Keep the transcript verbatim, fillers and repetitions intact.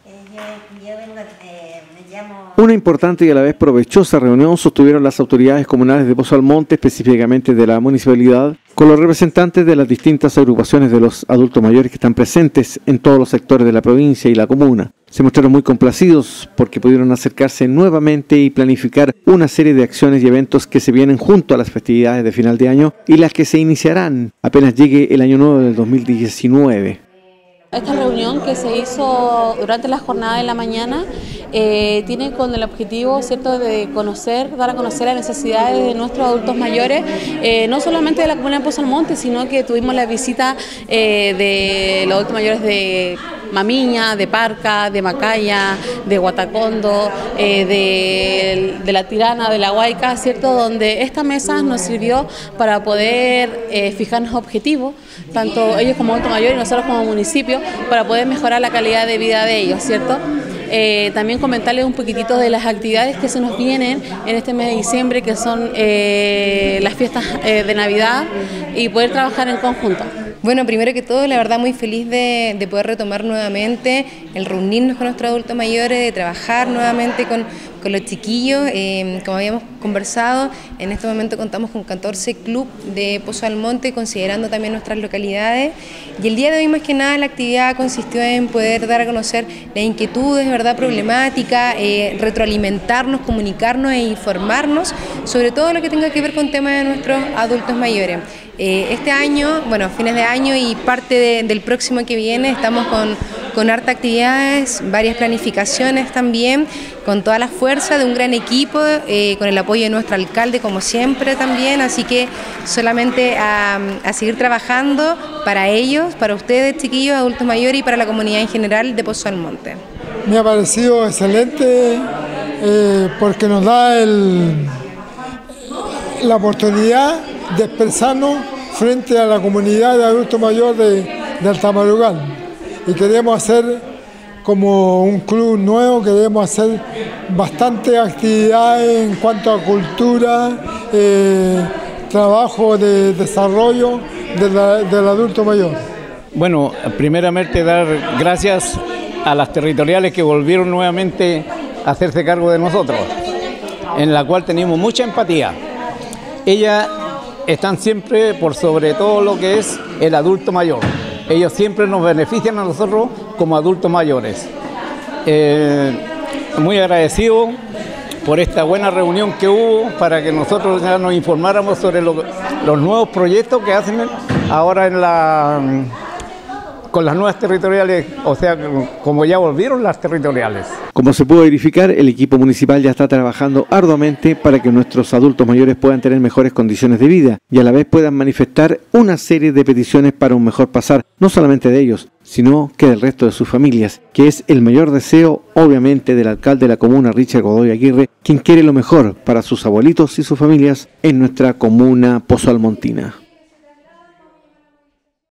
Una importante y a la vez provechosa reunión sostuvieron las autoridades comunales de Pozo Almonte, específicamente de la municipalidad, con los representantes de las distintas agrupaciones de los adultos mayores que están presentes en todos los sectores de la provincia y la comuna. Se mostraron muy complacidos porque pudieron acercarse nuevamente y planificar una serie de acciones y eventos que se vienen junto a las festividades de final de año y las que se iniciarán apenas llegue el año nuevo del dos mil diecinueve. Esta reunión que se hizo durante la jornada de la mañana eh, tiene con el objetivo, ¿cierto?, de conocer, dar a conocer las necesidades de nuestros adultos mayores, eh, no solamente de la comuna de Pozo Almonte, sino que tuvimos la visita eh, de los adultos mayores de Mamiña, de Parca, de Macaya, de Guatacondo, eh, de, de La Tirana, de La Huayca, ¿cierto?, donde esta mesa nos sirvió para poder eh, fijarnos objetivos, tanto ellos como adultos mayores y nosotros como municipio, para poder mejorar la calidad de vida de ellos, ¿cierto? Eh, también comentarles un poquitito de las actividades que se nos vienen en este mes de diciembre, que son eh, las fiestas eh, de Navidad, y poder trabajar en conjunto. Bueno, primero que todo, la verdad muy feliz de, de poder retomar nuevamente el reunirnos con nuestros adultos mayores, de trabajar nuevamente con, con los chiquillos. Eh, como habíamos conversado, en este momento contamos con catorce clubes de Pozo Almonte, considerando también nuestras localidades. Y el día de hoy, más que nada, la actividad consistió en poder dar a conocer las inquietudes, verdad, problemáticas, eh, retroalimentarnos, comunicarnos e informarnos sobre todo lo que tenga que ver con temas de nuestros adultos mayores. Eh, este año, bueno, fines de año y parte de, del próximo que viene, estamos con, con harta actividades, varias planificaciones también, con toda la fuerza de un gran equipo, eh, con el apoyo de nuestro alcalde como siempre también, así que solamente a, a seguir trabajando para ellos, para ustedes chiquillos, adultos mayores y para la comunidad en general de Pozo Almonte. Me ha parecido excelente eh, porque nos da el, la oportunidad de expresarnos frente a la comunidad de adultos mayores de, de Altamarugal, y queremos hacer como un club nuevo, queremos hacer bastantes actividades en cuanto a cultura, eh, trabajo de desarrollo de la, del adulto mayor. Bueno, primeramente dar gracias a las territoriales que volvieron nuevamente a hacerse cargo de nosotros, en la cual tenemos mucha empatía. Ellas están siempre por sobre todo lo que es el adulto mayor. Ellos siempre nos benefician a nosotros como adultos mayores. Eh, muy agradecido por esta buena reunión que hubo para que nosotros ya nos informáramos sobre lo, los nuevos proyectos que hacen ahora en la, con las nuevas territoriales, o sea, como ya volvieron las territoriales. Como se pudo verificar, el equipo municipal ya está trabajando arduamente para que nuestros adultos mayores puedan tener mejores condiciones de vida y a la vez puedan manifestar una serie de peticiones para un mejor pasar, no solamente de ellos, sino que del resto de sus familias, que es el mayor deseo, obviamente, del alcalde de la comuna, Richard Godoy Aguirre, quien quiere lo mejor para sus abuelitos y sus familias en nuestra comuna pozoalmontina.